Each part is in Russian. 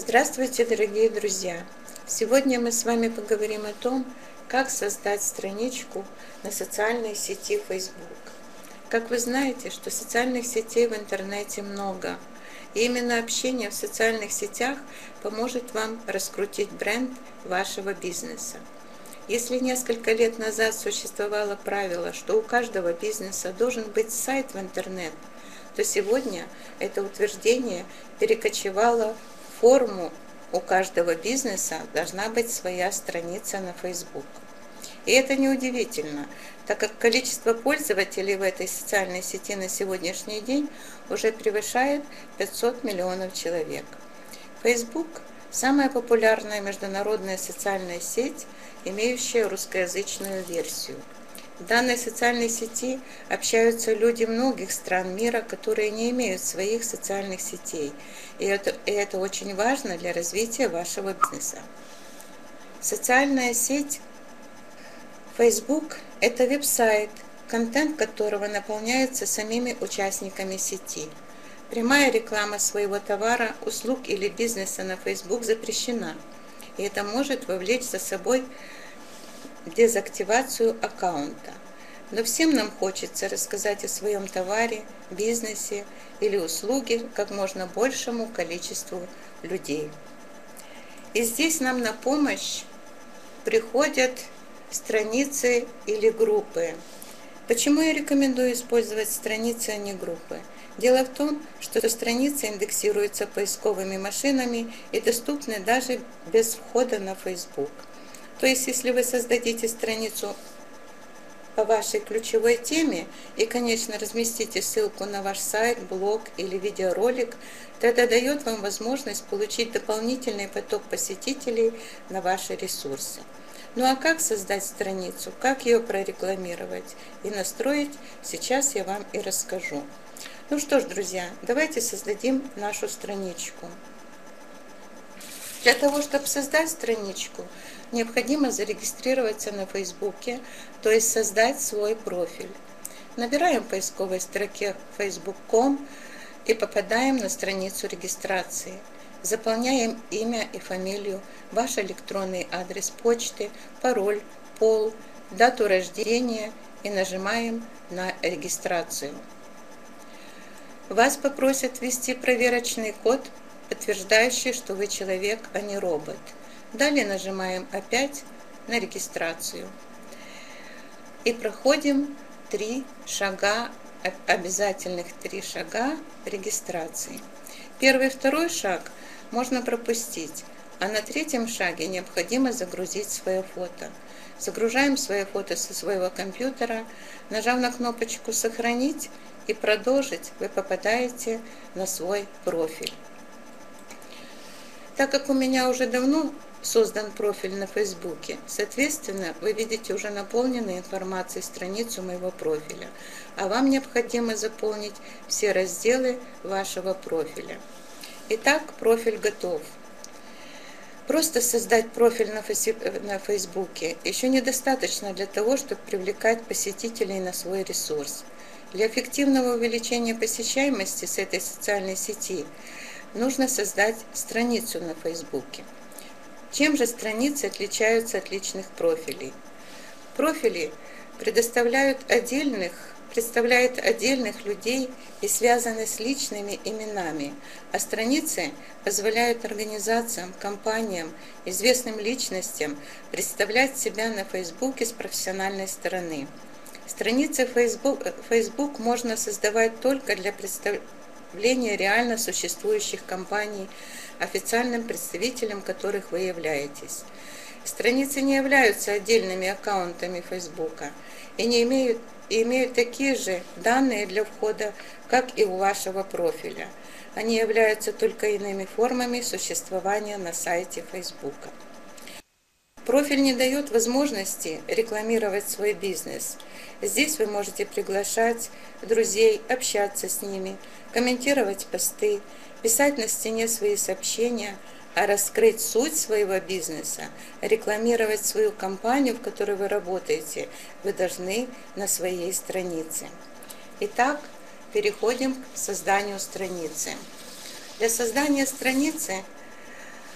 Здравствуйте, дорогие друзья! Сегодня мы с вами поговорим о том, как создать страничку на социальной сети Facebook. Как вы знаете, что социальных сетей в интернете много, и именно общение в социальных сетях поможет вам раскрутить бренд вашего бизнеса. Если несколько лет назад существовало правило, что у каждого бизнеса должен быть сайт в интернет, то сегодня это утверждение перекочевало в форму: у каждого бизнеса должна быть своя страница на Facebook. И это неудивительно, так как количество пользователей в этой социальной сети на сегодняшний день уже превышает 500 миллионов человек. Facebook – самая популярная международная социальная сеть, имеющая русскоязычную версию. В данной социальной сети общаются люди многих стран мира, которые не имеют своих социальных сетей, и это очень важно для развития вашего бизнеса. Социальная сеть Facebook – это веб-сайт, контент которого наполняется самими участниками сети. Прямая реклама своего товара, услуг или бизнеса на Facebook запрещена, и это может вовлечь за собой дезактивацию аккаунта. Но всем нам хочется рассказать о своем товаре, бизнесе или услуге как можно большему количеству людей. И здесь нам на помощь приходят страницы или группы. Почему я рекомендую использовать страницы, а не группы? Дело в том, что страницы индексируются поисковыми машинами и доступны даже без входа на Facebook. То есть, если вы создадите страницу по вашей ключевой теме и, конечно, разместите ссылку на ваш сайт, блог или видеоролик, то это дает вам возможность получить дополнительный поток посетителей на ваши ресурсы. Ну а как создать страницу, как ее прорекламировать и настроить, сейчас я вам и расскажу. Ну что ж, друзья, давайте создадим нашу страничку. Для того, чтобы создать страничку, необходимо зарегистрироваться на Фейсбуке, то есть создать свой профиль. Набираем в поисковой строке facebook.com и попадаем на страницу регистрации. Заполняем имя и фамилию, ваш электронный адрес почты, пароль, пол, дату рождения и нажимаем на регистрацию. Вас попросят ввести проверочный код, подтверждающий, что вы человек, а не робот. Далее нажимаем опять на регистрацию. И проходим обязательных три шага регистрации. Первый и второй шаг можно пропустить, а на третьем шаге необходимо загрузить свое фото. Загружаем свое фото со своего компьютера, нажав на кнопочку «Сохранить» и «Продолжить», вы попадаете на свой профиль. Так как у меня уже давно создан профиль на Фейсбуке, соответственно, вы видите уже наполненную информацией страницу моего профиля, а вам необходимо заполнить все разделы вашего профиля. Итак, профиль готов. Просто создать профиль на Фейсбуке еще недостаточно для того, чтобы привлекать посетителей на свой ресурс. Для эффективного увеличения посещаемости с этой социальной сети нужно создать страницу на Фейсбуке. Чем же страницы отличаются от личных профилей? Профили представляют отдельных людей и связаны с личными именами, а страницы позволяют организациям, компаниям, известным личностям представлять себя на Фейсбуке с профессиональной стороны. Страницы Facebook можно создавать только для представления реально существующих компаний, официальным представителем которых вы являетесь. Страницы не являются отдельными аккаунтами Фейсбука и имеют такие же данные для входа, как и у вашего профиля. Они являются только иными формами существования на сайте Фейсбука. Профиль не дает возможности рекламировать свой бизнес. Здесь вы можете приглашать друзей, общаться с ними, комментировать посты, писать на стене свои сообщения, а раскрыть суть своего бизнеса, рекламировать свою компанию, в которой вы работаете, вы должны на своей странице. Итак, переходим к созданию страницы. Для создания страницы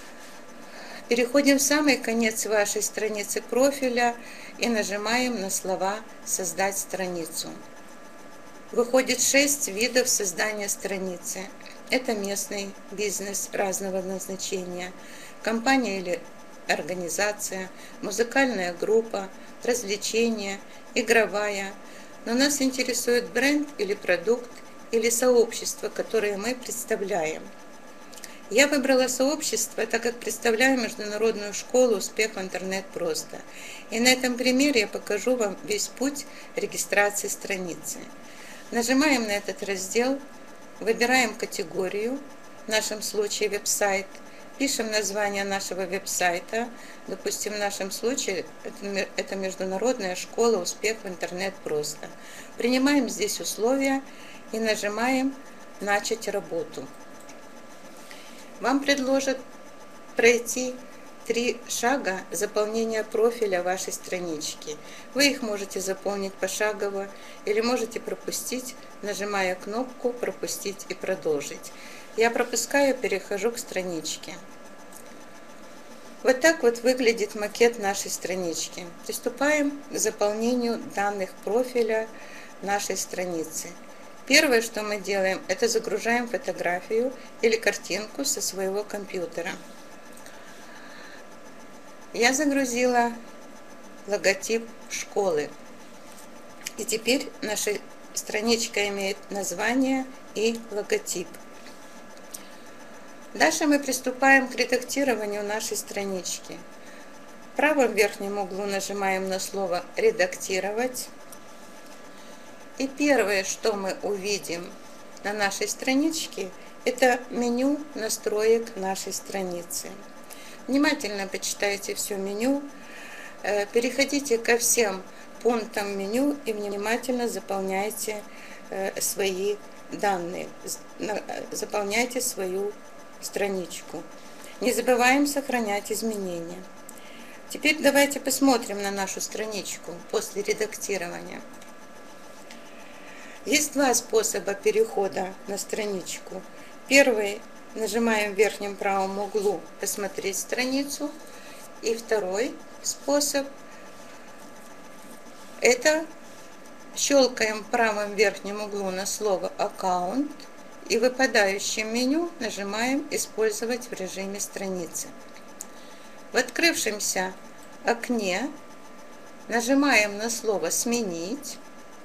Переходим в самый конец вашей страницы профиля и нажимаем на слова «Создать страницу». Выходит 6 видов создания страницы. Это местный бизнес разного назначения, компания или организация, музыкальная группа, развлечения, игровая. Но нас интересует бренд или продукт, или сообщество, которое мы представляем. Я выбрала сообщество, так как представляю международную школу «Успех в интернет просто». И на этом примере я покажу вам весь путь регистрации страницы. Нажимаем на этот раздел, выбираем категорию, в нашем случае веб-сайт, пишем название нашего веб-сайта, допустим, в нашем случае это международная школа «Успех в интернет просто». Принимаем здесь условия и нажимаем «Начать работу». Вам предложат пройти 3 шага заполнения профиля вашей странички. Вы их можете заполнить пошагово или можете пропустить, нажимая кнопку «Пропустить и продолжить». Я пропускаю, перехожу к страничке. Вот так вот выглядит макет нашей странички. Приступаем к заполнению данных профиля нашей страницы. Первое, что мы делаем, это загружаем фотографию или картинку со своего компьютера. Я загрузила логотип школы. И теперь наша страничка имеет название и логотип. Дальше мы приступаем к редактированию нашей странички. В правом верхнем углу нажимаем на слово «Редактировать». И первое, что мы увидим на нашей страничке, это меню настроек нашей страницы. Внимательно почитайте все меню, переходите ко всем пунктам меню и внимательно заполняйте свои данные, заполняйте свою страничку. Не забываем сохранять изменения. Теперь давайте посмотрим на нашу страничку после редактирования. Есть 2 способа перехода на страничку. Первый, нажимаем в верхнем правом углу «Посмотреть страницу». И второй способ – это щелкаем в правом верхнем углу на слово «Аккаунт» и в выпадающем меню нажимаем «Использовать в режиме страницы». В открывшемся окне нажимаем на слово «Сменить».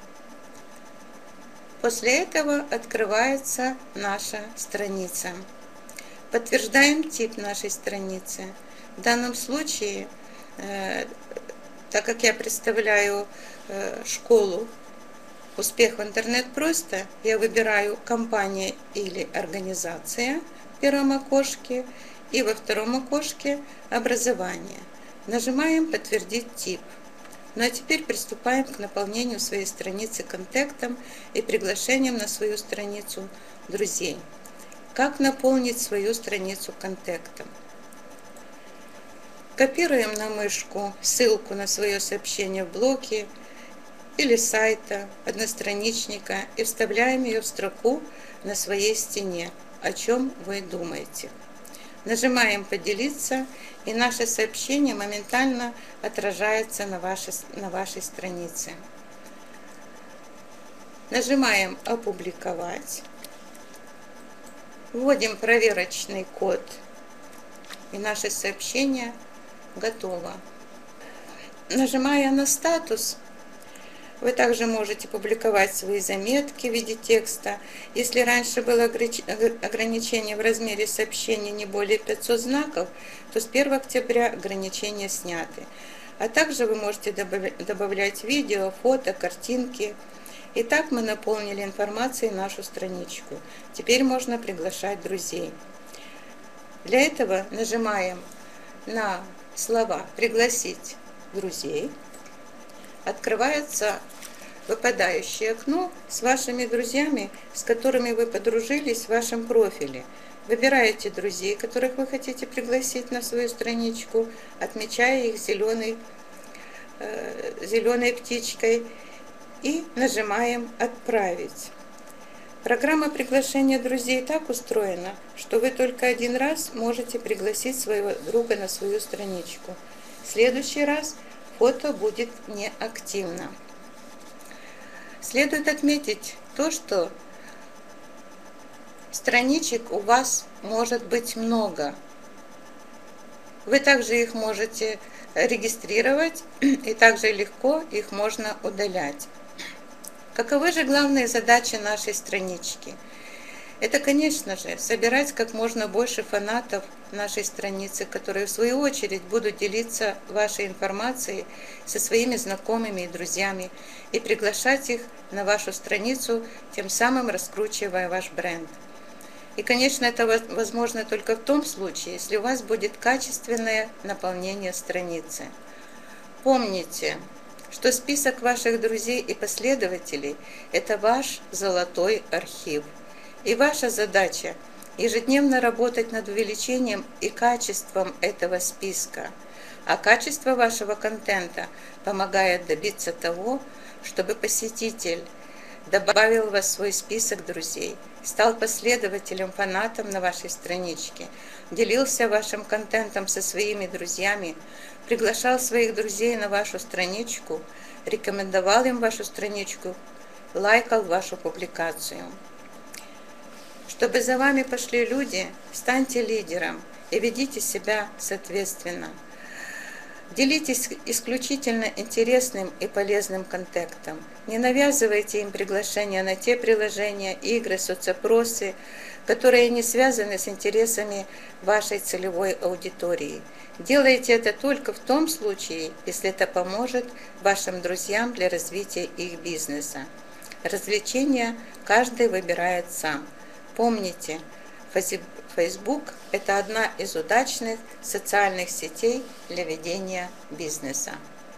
После этого открывается наша страница. Подтверждаем тип нашей страницы. В данном случае, так как я представляю школу «Успех в интернет просто», я выбираю «Компания» или «Организация» в первом окошке и во втором окошке «Образование». Нажимаем «Подтвердить тип». Ну а теперь приступаем к наполнению своей страницы контентом и приглашением на свою страницу друзей. Как наполнить свою страницу контентом? Копируем на мышку ссылку на свое сообщение в блоке или сайта, одностраничника и вставляем ее в строку на своей стене, о чем вы думаете. Нажимаем «Поделиться», и наше сообщение моментально отражается на вашей странице. Нажимаем «Опубликовать». Вводим проверочный код, и наше сообщение готово. Нажимая на «Статус», вы также можете публиковать свои заметки в виде текста. Если раньше было ограничение в размере сообщений не более 500 знаков, то с 1 октября ограничения сняты. А также вы можете добавлять видео, фото, картинки. Итак, мы наполнили информацией нашу страничку. Теперь можно приглашать друзей. Для этого нажимаем на слова «Пригласить друзей». Открывается выпадающее окно с вашими друзьями, с которыми вы подружились в вашем профиле. Выбираете друзей, которых вы хотите пригласить на свою страничку, отмечая их зеленой птичкой и нажимаем «Отправить». Программа приглашения друзей так устроена, что вы только один раз можете пригласить своего друга на свою страничку. В следующий раз фото будет неактивно. Следует отметить то, что страничек у вас может быть много. Вы также их можете регистрировать, и также легко их можно удалять. Каковы же главные задачи нашей странички? Это, конечно же, собирать как можно больше фанатов нашей страницы, которые в свою очередь будут делиться вашей информацией со своими знакомыми и друзьями и приглашать их на вашу страницу, тем самым раскручивая ваш бренд. И, конечно, это возможно только в том случае, если у вас будет качественное наполнение страницы. Помните, что список ваших друзей и последователей – это ваш золотой архив. И ваша задача – ежедневно работать над увеличением и качеством этого списка. А качество вашего контента помогает добиться того, чтобы посетитель добавил вас в свой список друзей, стал последователем, фанатом на вашей страничке, делился вашим контентом со своими друзьями, приглашал своих друзей на вашу страничку, рекомендовал им вашу страничку, лайкал вашу публикацию. Чтобы за вами пошли люди, станьте лидером и ведите себя соответственно. Делитесь исключительно интересным и полезным контентом. Не навязывайте им приглашения на те приложения, игры, соцопросы, которые не связаны с интересами вашей целевой аудитории. Делайте это только в том случае, если это поможет вашим друзьям для развития их бизнеса. Развлечения каждый выбирает сам. Помните, Facebook – это одна из удачных социальных сетей для ведения бизнеса.